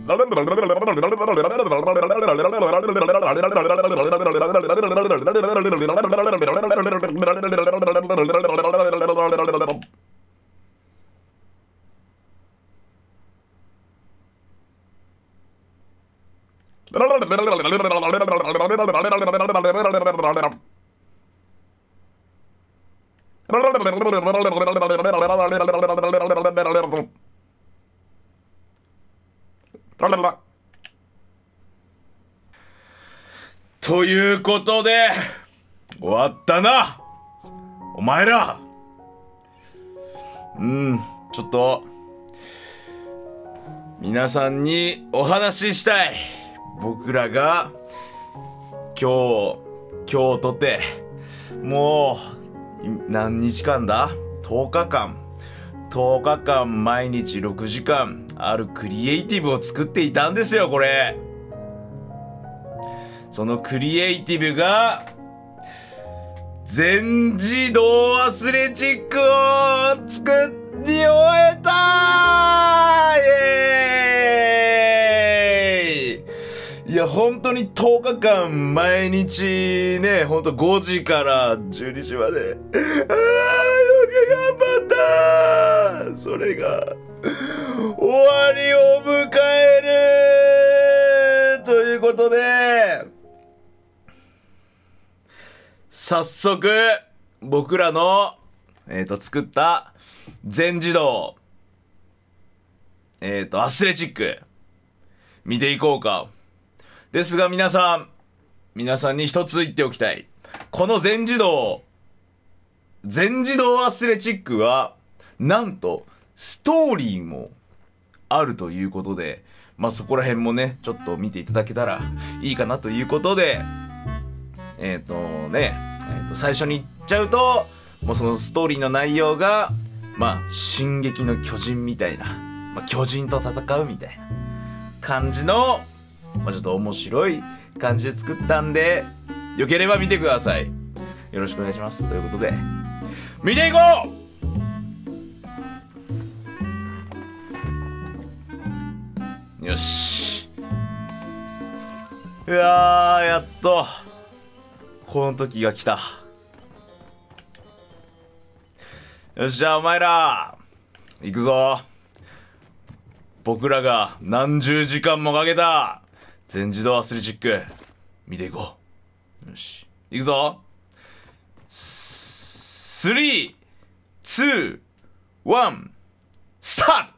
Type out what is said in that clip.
ということで終わったなお前ら。ちょっと皆さんにお話ししたい。僕らが今日とてもう何日間だ？10日間毎日6時間あるクリエイティブを作っていたんですよ。これそのクリエイティブが全自動アスレチックを作り終えたー。イエーイ。いや本当に10日間毎日ね、ほんと5時から12時までよく頑張った。それが終わりを迎えるということで、早速僕らの作った全自動アスレチック見ていこうか。ですが皆さんに一つ言っておきたい。この全自動アスレチックはなんとストーリーもあるということで、そこら辺もねちょっと見ていただけたらいいかなということで、最初に言っちゃうと、もうそのストーリーの内容が進撃の巨人みたいな、巨人と戦うみたいな感じの、ちょっと面白い感じで作ったんで、よければ見てください。よろしくお願いします。ということで見ていこう。よし。いやー、やっとこの時が来た。よし、じゃあお前ら行くぞ。僕らが何十時間もかけた全自動アスレチック見ていこう。よし、行くぞ。3、2、1、スタート。